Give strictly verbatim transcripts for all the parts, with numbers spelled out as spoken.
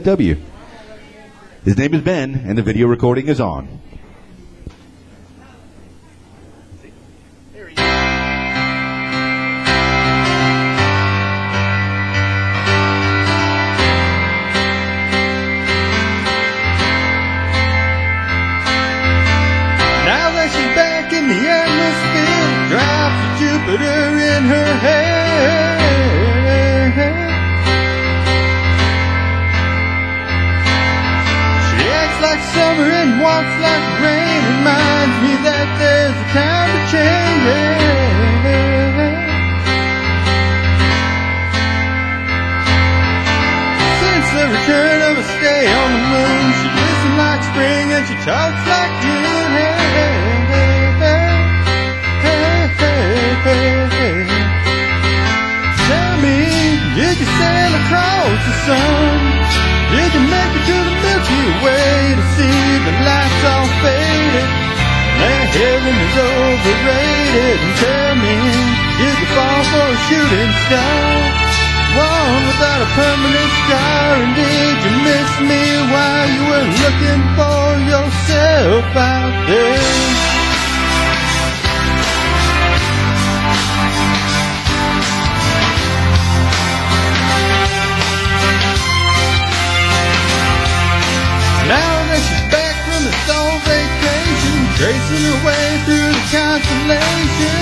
W. His name is Ben, and the video recording is on. Now that she's back in the atmosphere, drops of Jupiter in her hair. She acts like summer and walks like rain, reminds me that there's a time to change. Since the return of a stay on the moon, she listens like spring and she talks like June. Tell me, did you sail across the sun? Did you make it to the Milky Way to see the lights all faded? That heaven is overrated. And tell me, did you fall for a shooting star? One without a permanent scar. And did you miss me while you were looking for yourself out there? Now that she's back from the soul vacation, tracing her way through the constellation.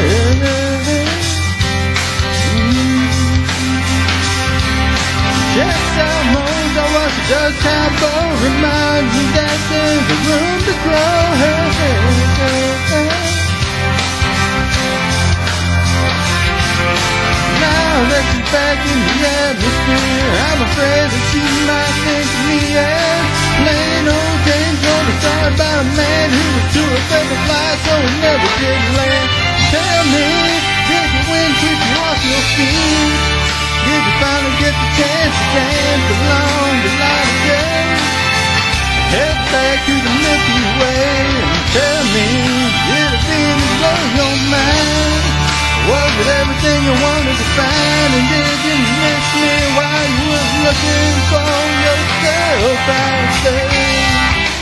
Checks out modes, I watch the dust tableau, reminds me that there's a room to grow. Now that she's back in the atmosphere, I'm afraid that she might think of me as plain old James told a story about a man who was too afraid to fly, so he never did land. Tell me, did the wind keep you off your feet? Did you finally get the chance to dance along the light of day? Head back to the Milky Way and tell me, did it really blow your mind? Was it everything you wanted to find? And did you miss me while you were looking for yourself out there?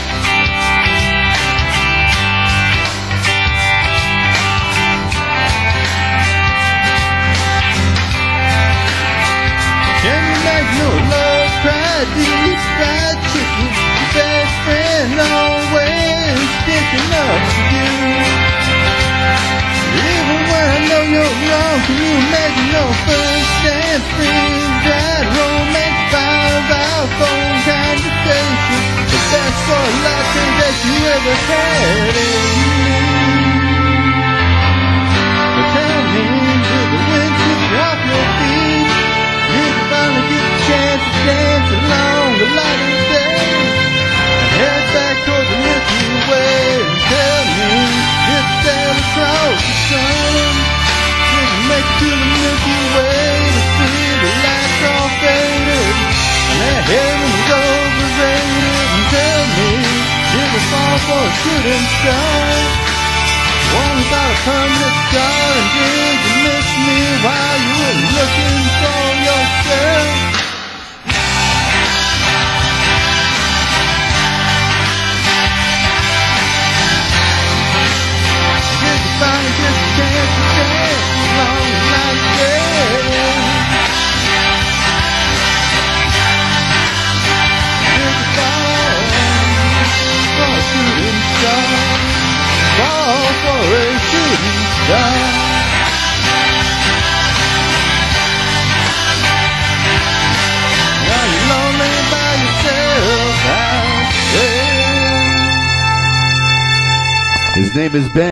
Can you make no love cry deep fried chicken? Your best friend always sticking up for you. Even when I know you're wrong, can you imagine no first dance, freeze-dried romance, five-hour phone conversation, the best for a lifetime that you ever had in me? But tell me, did the wind keep you off your feet? Did you finally get the chance to dance along the light of day? And head back toward the Milky Way and tell me, did you sail across the sun? Did you make it to the Milky Way to see the lights all faded? And that heaven is overrated. And tell me, did you fall for a shooting star? One without a permanent scar. And did you miss me while you were looking for yourself? Did you finally get the chance to dance along the light of day? Did you fall for a shooting star? Fall for a shooting star? Are you lonely by yourself out there? His name is Ben.